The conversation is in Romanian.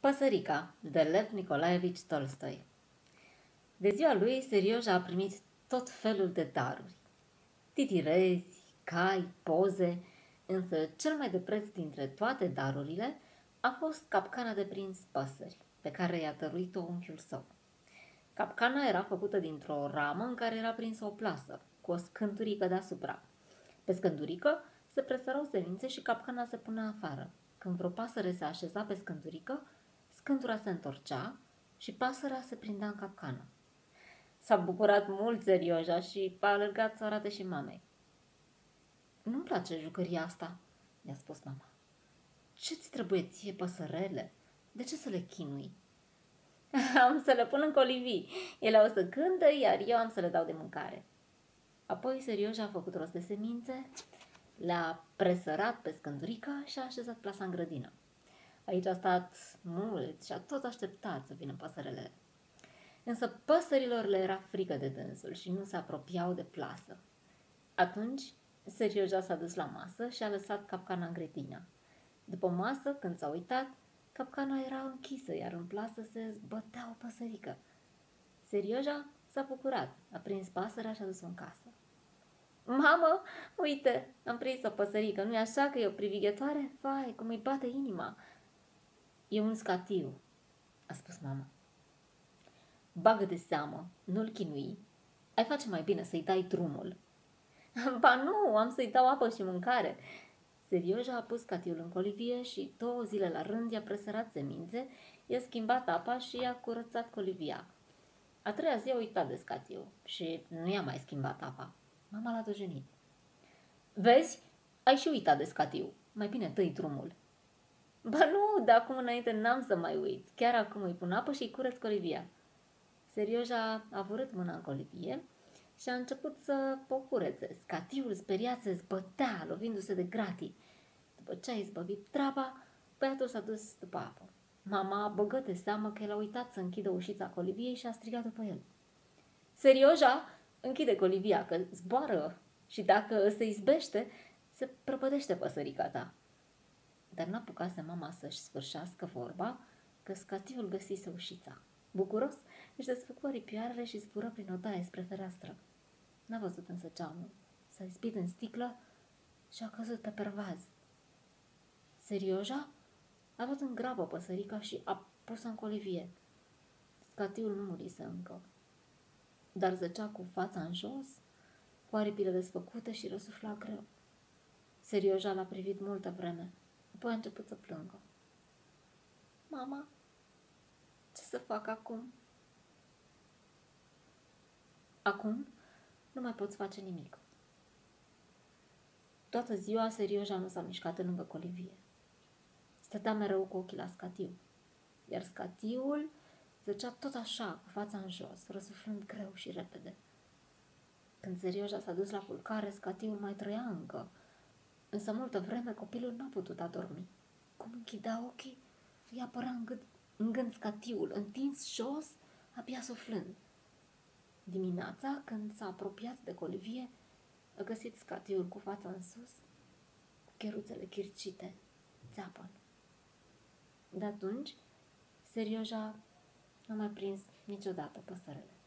Păsărica, de Lev Nicolaevici Tolstoi. De ziua lui, Serioja a primit tot felul de daruri. Titirezi, cai, poze, însă cel mai de preț dintre toate darurile a fost capcana de prins păsări, pe care i-a dăruit-o unchiul său. Capcana era făcută dintr-o ramă în care era prinsă o plasă, cu o scânturică deasupra. Pe scânturică se presărau semințe și capcana se punea afară. Când vreo pasăre se așeza pe scânturică, scântura se întorcea și pasărea se prindea în capcană. S-a bucurat mult Serioja și a alergat să arate și mamei. Nu-mi place jucăria asta, i-a spus mama. Ce-ți trebuie ție, păsărele? De ce să le chinui? Am să le pun în colivii. Ele o să cântă, iar eu am să le dau de mâncare. Apoi Serioja a făcut rost de semințe, le-a presărat pe scândurica și a așezat plasa în grădină. Aici a stat mult și a tot așteptat să vină păsărele. Însă păsărilor le era frică de dânsul și nu se apropiau de plasă. Atunci Serioja s-a dus la masă și a lăsat capcana în grădină. După masă, când s-a uitat, capcana era închisă, iar în plasă se zbătea o păsărică. Serioja s-a bucurat, a prins pasărea și a dus-o în casă. Mamă, uite, am prins o păsărică, nu-i așa că e o privighetoare? Vai, cum îi bate inima! E un scatiu, a spus mama. Bagă de seamă, nu-l chinui. Ai face mai bine să-i dai drumul. Ba nu, am să-i dau apă și mâncare. Serioja a pus scatiul în colivie și 2 zile la rând i-a presărat semințe, i-a schimbat apa și i-a curățat colivia. A 3-a zi a uitat de scatiu și nu i-a mai schimbat apa. Mama l-a dojenit. Vezi, ai și uitat de scatiu. Mai bine tăi drumul. Ba nu, de acum înainte n-am să mai uit. Chiar acum îi pun apă și îi curăț colivia. Serioja a vărât mâna în colivie și a început să o curețe. Scatiul speriat se zbătea, lovindu-se de gratii. După ce a izbăvit treaba, băiatul s-a dus după apă. Mama băgă de seamă că el a uitat să închidă ușița coliviei și a strigat după el. Serioja, închide colivia, că zboară și dacă se izbește, se prăpădește păsărica ta. Dar n-apucase mama să-și sfârșească vorba, că scatiul găsise ușița. Bucuros, își desfăcu aripioarele și zbură prin odaie spre fereastră. N-a văzut însă geamul. S-a izbit în sticlă și a căzut pe pervaz. Serioja a luat în grabă păsărica și a pus-o în colivie. Scatiul nu murise încă, dar zăcea cu fața în jos, cu aripile desfăcute și răsufla greu. Serioja l-a privit multă vreme, apoi a început să plângă. Mama, ce să fac acum? Acum nu mai poți face nimic. Toată ziua Serioja nu s-a mișcat în lângă colivie. Stătea mereu cu ochii la scatiu, iar scatiul zăcea tot așa, cu fața în jos, răsuflând greu și repede. Când Serioja s-a dus la culcare, scatiul mai trăia încă, însă multă vreme copilul n-a putut adormi. Cum închidea ochii, îi apărea în gând scatiul, întins jos, abia suflând. Dimineața, când s-a apropiat de colivie, a găsit scatiul cu fața în sus, cu cheruțele chircite, țeapăn. De atunci, Serioja n-a mai prins niciodată păsărele.